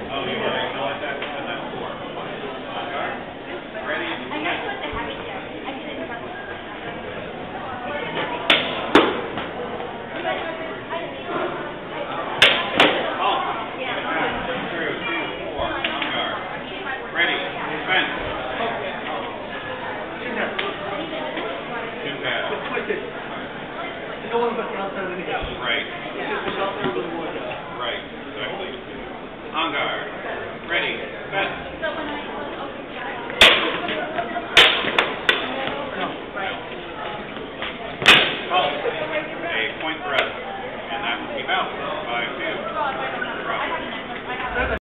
Oh, you want to acknowledge that? And that's 4. On guard. Ready? I'm not supposed to have it yet. I did it in front of No one but the outside of the gate. Right. It's just the out there with the wood. Right, exactly. On guard. Ready. Set. So when I Call. A point for us. And that will keep out. 5-2.